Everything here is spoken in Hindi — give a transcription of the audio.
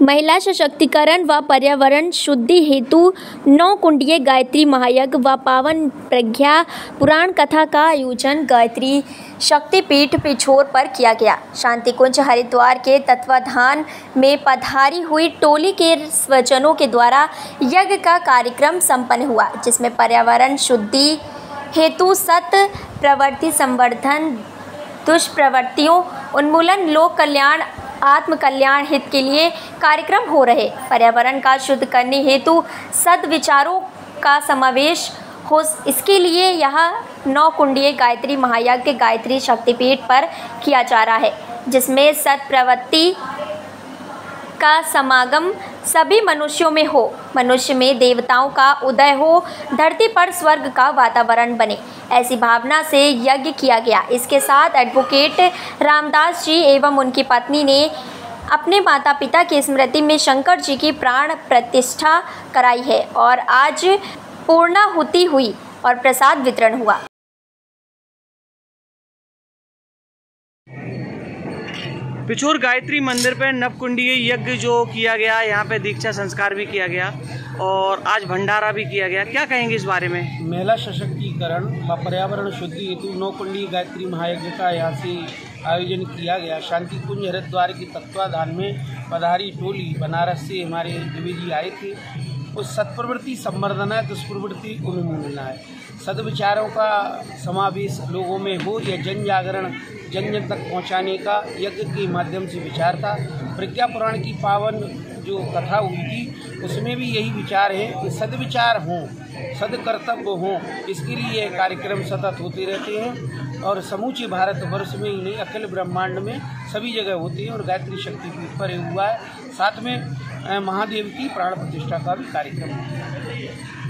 महिला सशक्तिकरण व पर्यावरण शुद्धि हेतु 9 कुंडीय गायत्री महायज्ञ व पावन प्रज्ञा पुराण कथा का आयोजन गायत्री शक्तिपीठ पिछोर पर किया गया। शांति कुंज हरिद्वार के तत्वाधान में पधारी हुई टोली के स्वजनों के द्वारा यज्ञ का कार्यक्रम संपन्न हुआ, जिसमें पर्यावरण शुद्धि हेतु सत प्रवृत्ति संवर्धन, दुष्प्रवृत्तियों उन्मूलन, लोक कल्याण, आत्म कल्याण हित के लिए कार्यक्रम हो रहे। पर्यावरण का शुद्ध करने हेतु सद्विचारों का समावेश हो, इसके लिए यह 9 कुंडीय गायत्री महायज्ञ गायत्री शक्तिपीठ पर किया जा रहा है, जिसमें सत प्रवृत्ति का समागम सभी मनुष्यों में हो, मनुष्य में देवताओं का उदय हो, धरती पर स्वर्ग का वातावरण बने, ऐसी भावना से यज्ञ किया गया। इसके साथ एडवोकेट रामदास जी एवं उनकी पत्नी ने अपने माता पिता की स्मृति में शंकर जी की प्राण प्रतिष्ठा कराई है और आज पूर्णाहुति हुई और प्रसाद वितरण हुआ। पिछोर गायत्री मंदिर पर नवकुंडीय यज्ञ जो किया गया, यहाँ पे दीक्षा संस्कार भी किया गया और आज भंडारा भी किया गया, क्या कहेंगे इस बारे में? महिला सशक्तिकरण व पर्यावरण शुद्धि हेतु 9 कुंडीय गायत्री महायज्ञ का यहाँ से आयोजन किया गया। शांति कुंज हरिद्वार के तत्वाधान में पधारी टोली बनारस से हमारे देवी जी आए थे। उस सत्प्रवृत्ति संवर्धन है, दुष्प्रवृत्ति उन्मूलन है, सद्विचारों का समावेश लोगों में हो, यह जन जागरण जन जन तक पहुंचाने का यज्ञ के माध्यम से विचार था। प्रज्ञा पुराण की पावन जो कथा हुई थी उसमें भी यही विचार है कि सद्विचार हों, सदकर्तव्य हों, इसके लिए यह कार्यक्रम सतत होते रहते हैं और समूचे भारतवर्ष में ही नहीं अखिल ब्रह्मांड में सभी जगह होते हैं और गायत्री शक्तिपीठ पर हुआ है। साथ में महादेव की प्राण प्रतिष्ठा का भी कार्यक्रम है।